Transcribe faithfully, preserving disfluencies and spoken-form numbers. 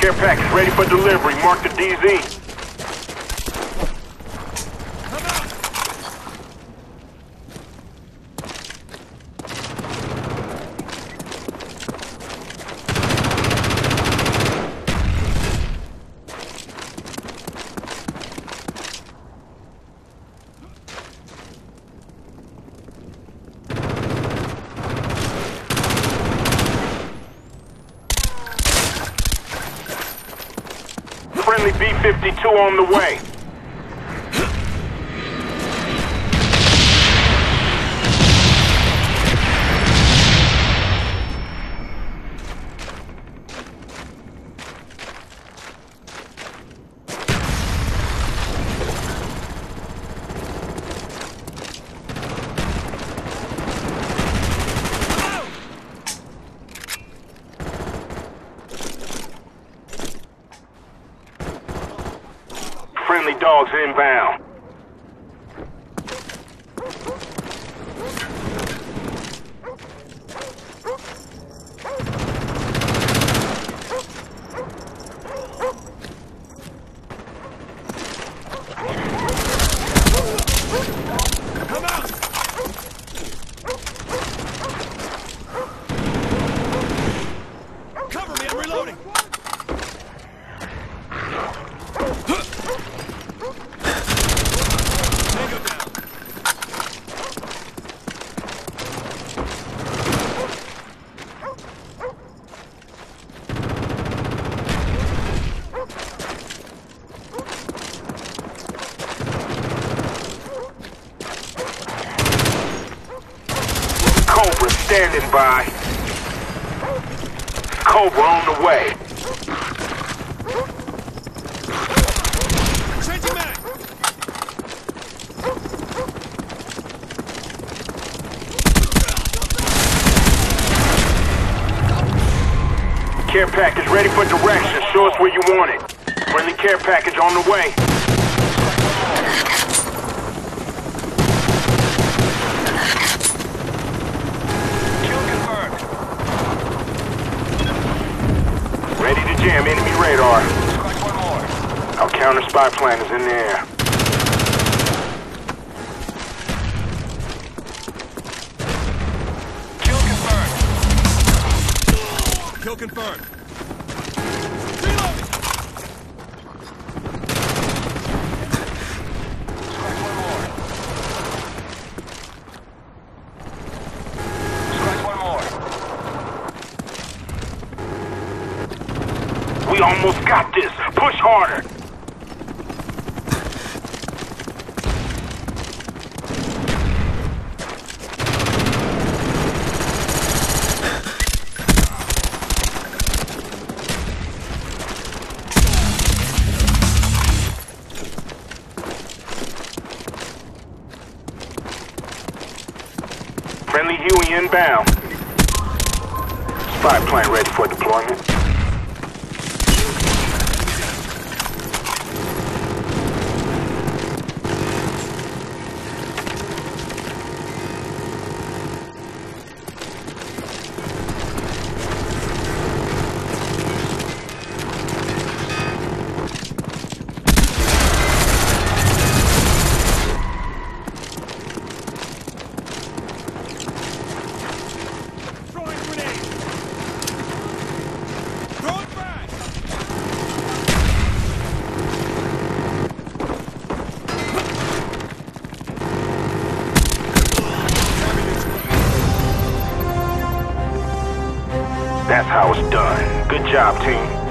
Care package ready for delivery. Mark the D Z. Friendly B fifty-two on the way. Friendly dogs inbound. Come out! Cover me, I'm reloading! Cobra standing by. Cobra on the way. Changing mag! Care package ready for direction. Show us where you want it. Friendly care package on the way. Ready to jam enemy radar. Our counter spy plane is in the air. Kill confirmed. Kill confirmed. Reloading. We almost got this. Push harder. Friendly Huey inbound. Spy plane ready for deployment. That's how it's done. Good job, team.